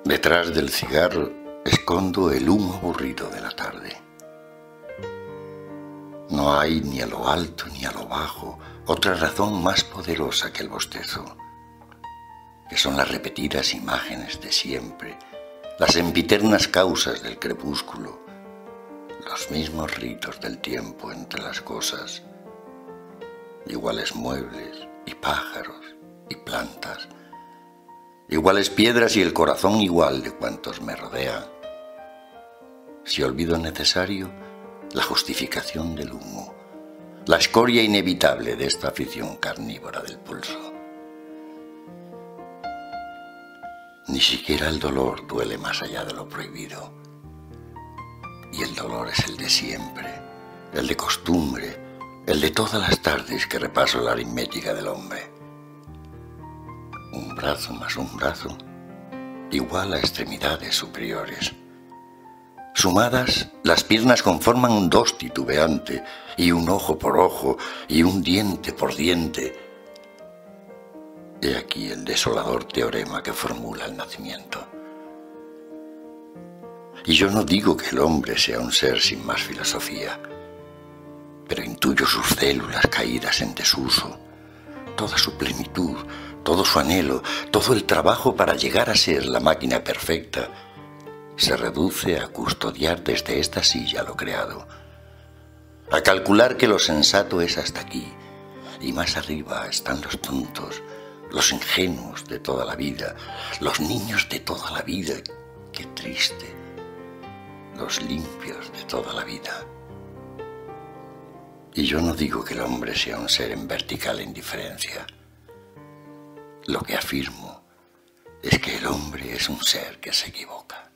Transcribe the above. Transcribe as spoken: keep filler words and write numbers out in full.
Detrás del cigarro escondo el humo aburrido de la tarde. No hay ni a lo alto ni a lo bajo otra razón más poderosa que el bostezo, que son las repetidas imágenes de siempre, las sempiternas causas del crepúsculo, los mismos ritos del tiempo entre las cosas, iguales muebles y pájaros y plantas, iguales piedras y el corazón igual de cuantos me rodean. Si olvido necesario, la justificación del humo, la escoria inevitable de esta afición carnívora del pulso. Ni siquiera el dolor duele más allá de lo prohibido. Y el dolor es el de siempre, el de costumbre, el de todas las tardes que repaso la aritmética del hombre. Un brazo más un brazo, igual a extremidades superiores. Sumadas, las piernas conforman un dos titubeante, y un ojo por ojo, y un diente por diente. He aquí el desolador teorema que formula el nacimiento. Y yo no digo que el hombre sea un ser sin más filosofía, pero intuyo sus células caídas en desuso, toda su plenitud, todo su anhelo, todo el trabajo para llegar a ser la máquina perfecta, se reduce a custodiar desde esta silla lo creado, a calcular que lo sensato es hasta aquí, y más arriba están los tontos, los ingenuos de toda la vida, los niños de toda la vida, qué triste, los limpios de toda la vida. Y yo no digo que el hombre sea un ser en vertical indiferencia. Lo que afirmo es que el hombre es un ser que se equivoca.